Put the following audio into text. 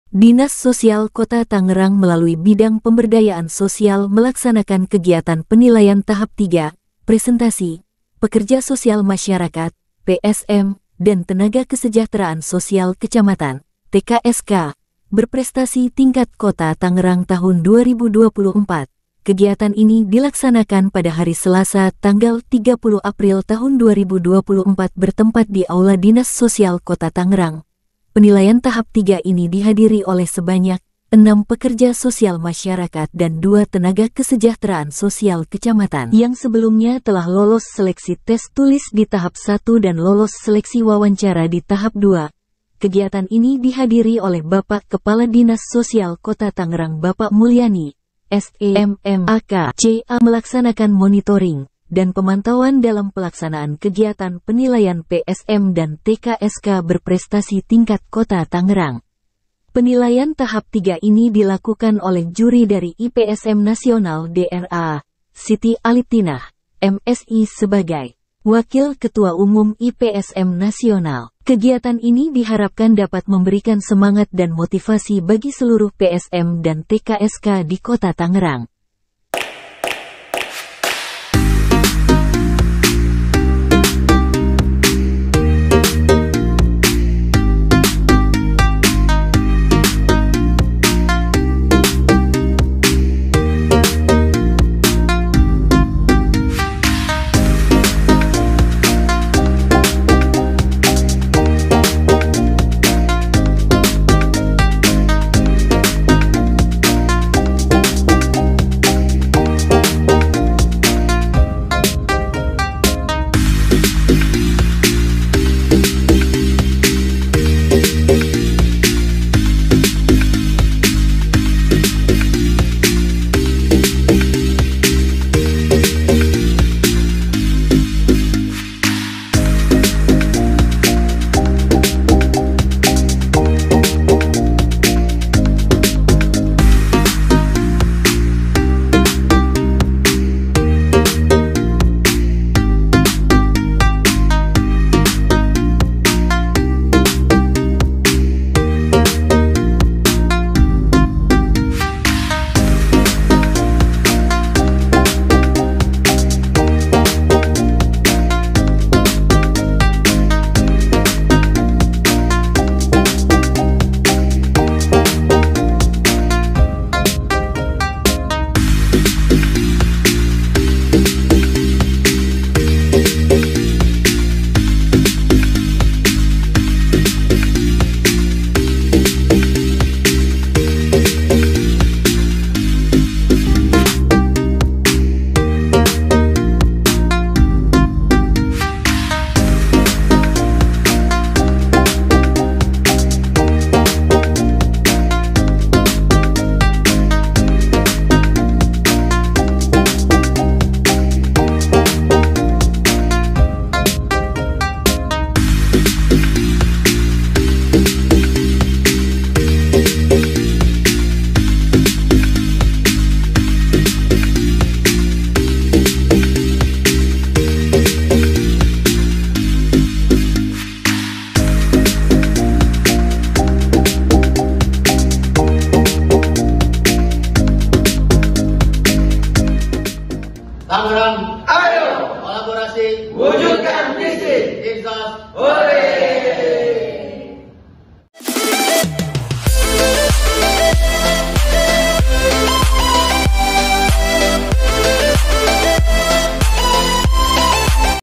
Dinas Sosial Kota Tangerang melalui bidang pemberdayaan sosial melaksanakan kegiatan penilaian tahap 3, presentasi, pekerja sosial masyarakat, PSM, dan tenaga kesejahteraan sosial kecamatan, TKSK, berprestasi tingkat Kota Tangerang tahun 2024. Kegiatan ini dilaksanakan pada hari Selasa tanggal 30 April tahun 2024 bertempat di Aula Dinas Sosial Kota Tangerang. Penilaian tahap 3 ini dihadiri oleh sebanyak 6 pekerja sosial masyarakat dan 2 tenaga kesejahteraan sosial kecamatan yang sebelumnya telah lolos seleksi tes tulis di tahap 1 dan lolos seleksi wawancara di tahap 2. Kegiatan ini dihadiri oleh Bapak Kepala Dinas Sosial Kota Tangerang Bapak Mulyani, SEMMAK, CA melaksanakan monitoring dan pemantauan dalam pelaksanaan kegiatan penilaian PSM dan TKSK berprestasi tingkat Kota Tangerang. Penilaian tahap 3 ini dilakukan oleh juri dari IPSM Nasional DRA, Siti Aliptinah, MSI sebagai Wakil Ketua Umum IPSM Nasional. Kegiatan ini diharapkan dapat memberikan semangat dan motivasi bagi seluruh PSM dan TKSK di Kota Tangerang.